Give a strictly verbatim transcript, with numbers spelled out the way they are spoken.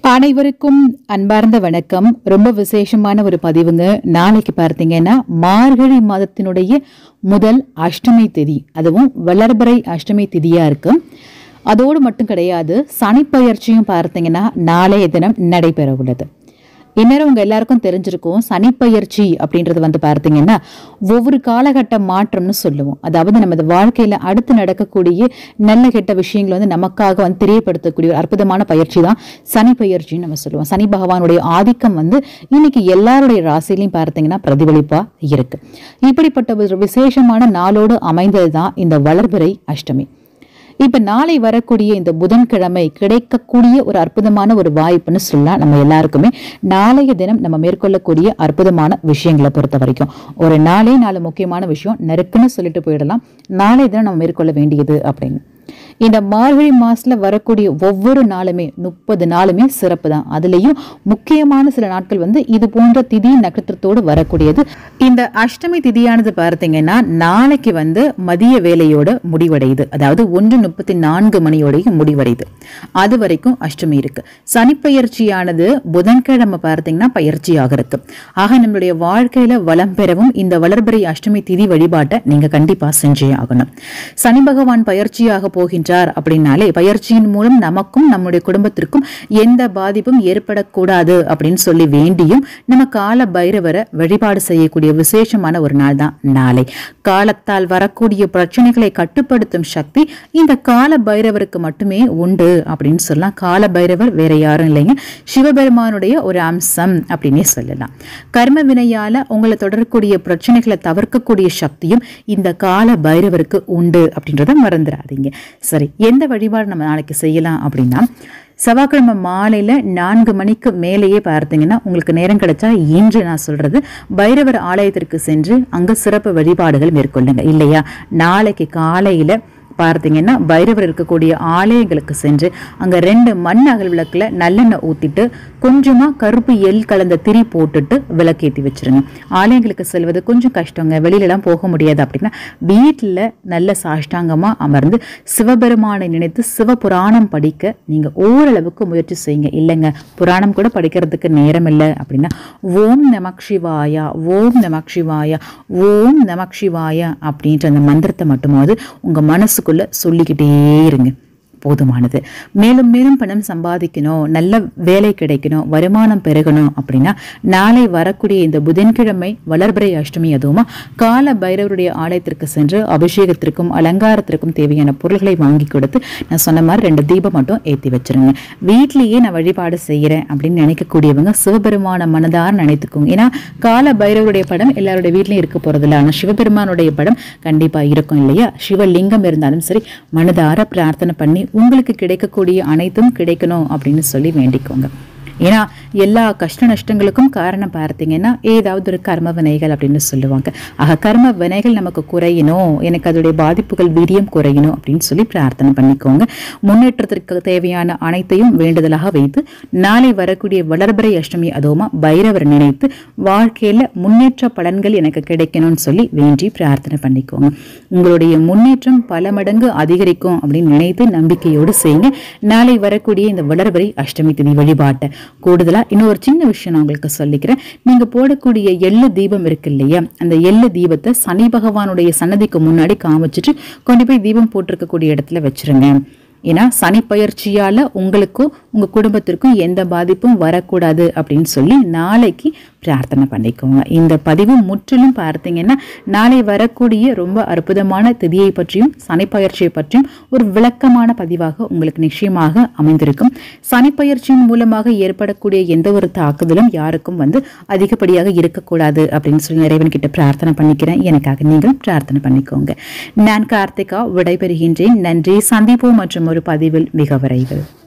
அனைவருக்கும் அன்பார்ந்த வணக்கம். ரொம்ப விசேஷமான ஒரு பதிவுங்க. நாளைக்கு பார்த்தீங்கன்னா மார்கழி மாதத்தினுடைய முதல் அஷ்டமி திதி, அதுவும் வளர்பிறை அஷ்டமி திதியா இருக்கு. அதோடு மட்டும் கிடையாது, சனிப்பெயர்ச்சியும் பார்த்தீங்கன்னா நாளைய தினம் நடைபெற உள்ளது. இந்நேரம் உங்க எல்லாருக்கும் தெரிஞ்சிருக்கும், சனிப்பெயர்ச்சி அப்படின்றது வந்து பார்த்தீங்கன்னா ஒவ்வொரு காலகட்ட மாற்றம்னு சொல்லுவோம். அதாவது நமது வாழ்க்கையில அடுத்து நடக்கக்கூடிய நல்ல கெட்ட விஷயங்களை வந்து நமக்காக வந்து தெரியப்படுத்தக்கூடிய ஒரு அற்புதமான பயிற்சி தான் சனிப்பெயர்ச்சின்னு நம்ம சொல்லுவோம். சனி பகவானுடைய ஆதிக்கம் வந்து இன்னைக்கு எல்லாருடைய ராசிலையும் பார்த்தீங்கன்னா பிரதிபலிப்பா இருக்கு. இப்படிப்பட்ட ஒரு விசேஷமான நாளோடு அமைந்தது தான் இந்த வளர்பிறை அஷ்டமி. இப்ப நாளை வரக்கூடிய இந்த புதன்கிழமை கிடைக்கக்கூடிய ஒரு அற்புதமான ஒரு வாய்ப்புன்னு சொல்லலாம். நம்ம எல்லாருக்குமே நாளைய தினம் நம்ம மேற்கொள்ளக்கூடிய அற்புதமான விஷயங்களை பொறுத்த வரைக்கும் ஒரு நாளே நாலு முக்கியமான விஷயம் நெருக்குன்னு சொல்லிட்டு போயிடலாம். நாளைய தினம் நம்ம மேற்கொள்ள வேண்டியது அப்படின்னு இந்த மார்கழி மாசத்துல வரக்கூடிய ஒவ்வொரு நாளுமே முப்பது நாளுமே சிறப்பு தான். அதுலயும் முக்கியமான சில நாட்கள் வந்து இது போன்ற திதி நட்சத்திரத்தோடு வரக்கூடியது. இந்த அஷ்டமி திதியானது பார்த்தீங்கன்னா நாளைக்கு வந்து மதிய வேலையோட முடிவடையுது. அதாவது ஒன்று முப்பத்தி நான்கு மணியோடையும் முடிவடையுது. அது வரைக்கும் அஷ்டமி இருக்கு. சனிப்பெயர்ச்சியானது புதன்கிழமை பார்த்தீங்கன்னா பயிற்சியாக இருக்கு. ஆக நம்மளுடைய வாழ்க்கையில வளம் பெறவும் இந்த வளர்பிறை அஷ்டமி திதி வழிபாட்டை நீங்க கண்டிப்பா செஞ்சே ஆகணும். சனி பகவான் பயிற்சியாக போகின்றார் அப்படின்னாலே பயிற்சியின் மூலம் நமக்கும் நம்முடைய குடும்பத்திற்கும் எந்த பாதிப்பும் ஏற்படக்கூடாது அப்படின்னு சொல்லி வேண்டியும் நம்ம கால பைரவரை வழிபாடு செய்யக்கூடிய விசேஷமான ஒரு நாள் தான் நாளை. காலத்தால் வரக்கூடிய பிரச்சனைகளை கட்டுப்படுத்தும் சக்தி இந்த கால பைரவருக்கு மட்டுமே உண்டு அப்படின்னு சொல்லலாம். கால பைரவர் வேற யாரும் இல்லைங்க, சிவபெருமானுடைய ஒரு அம்சம் அப்படின்னே சொல்லலாம். கர்ம வினையால உங்களை தொடரக்கூடிய பிரச்சனைகளை தவிர்க்கக்கூடிய சக்தியும் இந்த கால பைரவருக்கு உண்டு அப்படின்றத மறந்துடாதீங்க. சரி, எந்த வழிபாடு நம்ம நாளைக்கு செய்யலாம் அப்படின்னா, செவ்வாய்க்கிழமை மாலையில நான்கு மணிக்கு மேலேயே பார்த்தீங்கன்னா உங்களுக்கு நேரம் கிடைச்சா இன்று நான் சொல்றது பைரவர் ஆலயத்திற்கு சென்று அங்க சிறப்பு வழிபாடுகள் மேற்கொள்ளுங்க. இல்லையா, நாளைக்கு காலையில பார்த்தீங்கன்னா பைரவர் இருக்கக்கூடிய ஆலயங்களுக்கு சென்று அங்க ரெண்டு மண் அகல் விளக்குல நல்லெண்ணெய் ஊத்திட்டு கொஞ்சமா கருப்பு எல் கலந்த திரி போட்டுட்டு விளக்கேற்றி வச்சிருங்க. ஆலயங்களுக்கு செல்வது கொஞ்சம் கஷ்டங்க, வெளியில எல்லாம் போக முடியாது அப்படின்னா வீட்டுல நல்ல சாஷ்டாங்கமா அமர்ந்து சிவபெருமானை நினைத்து சிவ புராணம் படிக்க நீங்க ஓரளவுக்கு முயற்சி செய்யுங்க. இல்லைங்க, புராணம் கூட படிக்கிறதுக்கு நேரம் இல்லை அப்படின்னா ஓம் நமக் சிவாயா, ஓம் நமக் சிவாயா, ஓம் நமக் சிவாயா அப்படின்ற அந்த மந்திரத்தை மட்டுமாவது உங்க மனசுக்குள்ள சொல்லிக்கிட்டே இருங்க, போதுமானது. மேலும் மேலும் பணம் சம்பாதிக்கணும், நல்ல வேலை கிடைக்கணும், வருமானம் பெருகணும் அப்படின்னா நாளை வரக்கூடிய இந்த புதன்கிழமை வளர்பிறை அஷ்டமி அதுவுமா கால பைரவருடைய ஆலயத்திற்கு சென்று அபிஷேகத்திற்கும் அலங்காரத்திற்கும் தேவையான பொருள்களை வாங்கி கொடுத்து நான் சொன்ன மாதிரி ரெண்டு தீபம் மட்டும் ஏற்றி வச்சிருங்க. வீட்லேயே நான் வழிபாடு செய்கிறேன் அப்படின்னு நினைக்கக்கூடியவங்க சிவபெருமான மனதார நினைத்துக்கோங்க. ஏன்னா கால பைரவருடைய படம் எல்லாருடைய வீட்லையும் இருக்க போறதில்ல, ஆனால் சிவபெருமானுடைய படம் கண்டிப்பா இருக்கும் இல்லையா. சிவலிங்கம் இருந்தாலும் சரி மனதார பிரார்த்தனை பண்ணி உங்களுக்கு கிடைக்கக்கூடிய அனைத்தும் கிடைக்கணும் அப்படின்னு சொல்லி வேண்டிக்கோங்க. ஏன்னா எல்லா கஷ்ட நஷ்டங்களுக்கும் காரணம் பார்த்தீங்கன்னா ஏதாவது ஒரு கர்ம வினைகள் அப்படின்னு சொல்லுவாங்க. ஆக கர்ம வினைகள் நமக்கு குறையணும், எனக்கு அதோடைய பாதிப்புகள் வீரியம் குறையணும் அப்படின்னு சொல்லி பிரார்த்தனை பண்ணிக்கோங்க. முன்னேற்றத்திற்கு தேவையான அனைத்தையும் வேண்டுதலாக வைத்து நாளை வரக்கூடிய வளர்பிறை அஷ்டமி அதுவுமா பைரவர் நினைத்து வாழ்க்கையில முன்னேற்ற பலன்கள் எனக்கு கிடைக்கணும்னு சொல்லி வேண்டி பிரார்த்தனை பண்ணிக்கோங்க. உங்களுடைய முன்னேற்றம் பல மடங்கு அதிகரிக்கும் அப்படின்னு நினைத்து நம்பிக்கையோடு செய்யுங்க. நாளை வரக்கூடிய இந்த வளர்பிறை அஷ்டமி திதி வழிபாட்டை கூடுதலா இன்னொரு சின்ன விஷயம் நான் உங்களுக்கு சொல்லிக்கிறேன். நீங்க போடக்கூடிய எள்ளு தீபம் இருக்கு இல்லையா, அந்த எள்ளு தீபத்தை சனி பகவானுடைய சன்னதிக்கு முன்னாடி காமிச்சிட்டு கொண்டு போய் தீபம் போட்டிருக்கக்கூடிய இடத்துல வச்சிருங்க. ஏன்னா சனி பயிற்சியால உங்களுக்கும் உங்க குடும்பத்திற்கும் எந்த பாதிப்பும் வரக்கூடாது அப்படின்னு சொல்லி நாளைக்கு பிரார்த்தனை பண்ணிக்கோங்க. இந்த பதிவு முற்றிலும் பார்த்தீங்கன்னா நாளை வரக்கூடிய ரொம்ப அற்புதமான திதியை பற்றியும் சனி பயிற்சியை பற்றியும் ஒரு விளக்கமான பதிவாக உங்களுக்கு நிச்சயமாக அமைந்திருக்கும். சனி பயிற்சியின் மூலமாக ஏற்படக்கூடிய எந்த ஒரு தாக்குதலும் யாருக்கும் வந்து அதிகப்படியாக இருக்கக்கூடாது அப்படின்னு சொல்லி இறைவன் கிட்ட பிரார்த்தனை பண்ணிக்கிறேன். எனக்காக நீங்களும் பிரார்த்தனை பண்ணிக்கோங்க. நான் கார்த்திகா விடைபெறுகின்றேன். நன்றி. சந்திப்போம் மற்றும் ஒரு பதிவில் மிக விரைவில்.